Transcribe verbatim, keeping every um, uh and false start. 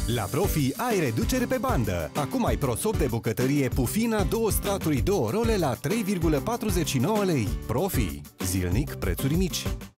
La Profi ai reducere pe bandă. Acum ai prosop de bucătărie Pufina două straturi două role la trei virgulă patruzeci și nouă lei. Profi. Zilnic prețuri mici.